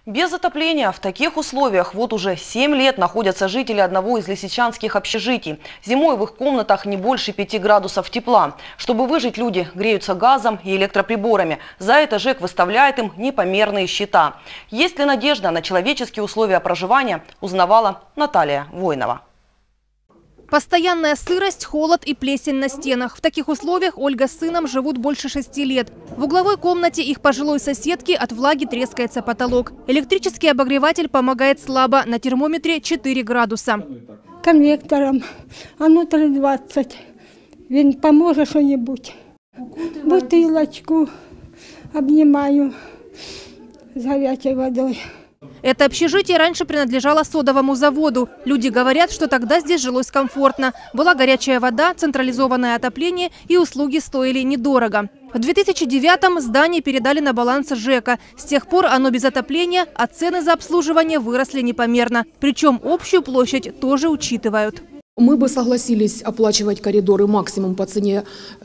Без отопления в таких условиях вот уже 7 лет находятся жители одного из лисичанских общежитий. Зимой в их комнатах не больше 5 градусов тепла. Чтобы выжить, люди греются газом и электроприборами. За это ЖЭК выставляет им непомерные счета. Есть ли надежда на человеческие условия проживания, узнавала Наталья Воинова. Постоянная сырость, холод и плесень на стенах. В таких условиях Ольга с сыном живут больше 6 лет. В угловой комнате их пожилой соседки от влаги трескается потолок. Электрический обогреватель помогает слабо. На термометре 4 градуса. Конвектором. А ну 3,20. Він поможе что-нибудь. Бутылочку обнимаю с горячей водой. Это общежитие раньше принадлежало содовому заводу. Люди говорят, что тогда здесь жилось комфортно. Была горячая вода, централизованное отопление и услуги стоили недорого. В 2009-м здание передали на баланс ЖЭКа. С тех пор оно без отопления, а цены за обслуживание выросли непомерно. Причем общую площадь тоже учитывают. Мы бы согласились оплачивать коридоры максимум по цене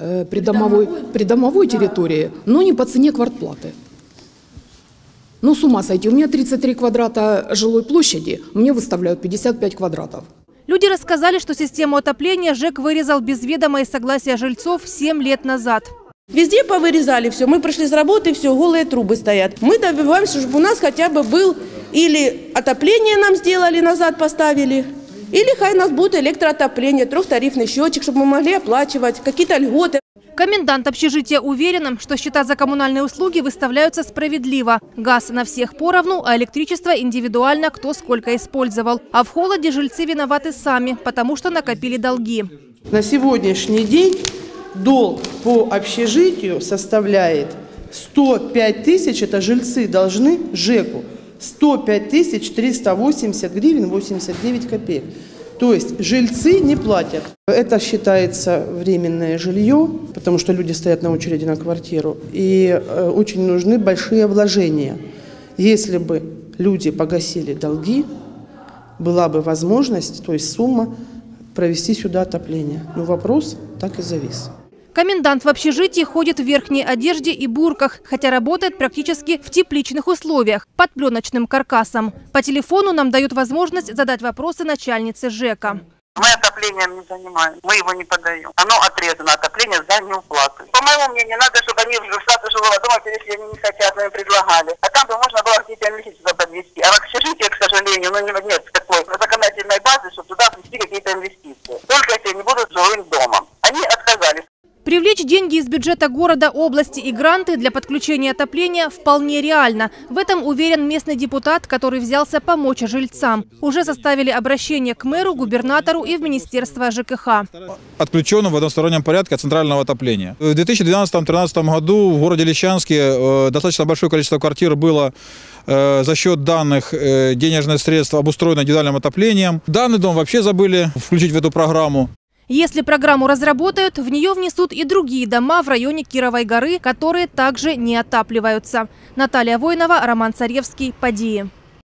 придомовой территории, но не по цене квартплаты. Ну, с ума сойти. У меня 33 квадрата жилой площади, мне выставляют 55 квадратов. Люди рассказали, что систему отопления ЖЭК вырезал без ведома и согласия жильцов 7 лет назад. Везде повырезали все. Мы пришли с работы, все, голые трубы стоят. Мы добиваемся, чтобы у нас хотя бы был или отопление нам сделали, назад поставили, или хай у нас будет электроотопление, трехтарифный счетчик, чтобы мы могли оплачивать какие-то льготы. Комендант общежития уверен, что счета за коммунальные услуги выставляются справедливо. Газ на всех поровну, а электричество индивидуально, кто сколько использовал. А в холоде жильцы виноваты сами, потому что накопили долги. На сегодняшний день долг по общежитию составляет 105 тысяч, это жильцы должны ЖЭКу, 105 380 гривен 89 копеек. То есть жильцы не платят. Это считается временное жилье, потому что люди стоят на очереди на квартиру. И очень нужны большие вложения. Если бы люди погасили долги, была бы возможность, то есть сумма, провести сюда отопление. Но вопрос так и завис. Комендант в общежитии ходит в верхней одежде и бурках, хотя работает практически в тепличных условиях, под пленочным каркасом. По телефону нам дают возможность задать вопросы начальнице ЖЭКа. Мы отоплением не занимаемся, мы его не подаем. Оно отрезано, отопление за неуплату. По моему мнению, надо, чтобы они в штаты жилого дома, если они не хотят, мы им предлагали. А там бы можно было какие-то инвестиции подвести. А в общежитии, к сожалению, нет такой законодательной базы, чтобы туда внести какие-то инвестиции. Только если они будут жилым домом. Они отказались. Привлечь деньги из бюджета города, области и гранты для подключения отопления вполне реально. В этом уверен местный депутат, который взялся помочь жильцам. Уже составили обращение к мэру, губернатору и в Министерство ЖКХ. Отключено в одностороннем порядке от центрального отопления. В 2012-2013 году в городе Лисичанске достаточно большое количество квартир было за счет данных денежных средств обустроено индивидуальным отоплением. Данный дом вообще забыли включить в эту программу. Если программу разработают, в нее внесут и другие дома в районе Кировой горы, которые также не отапливаются. Наталья Воинова, Роман Царевский, Подии.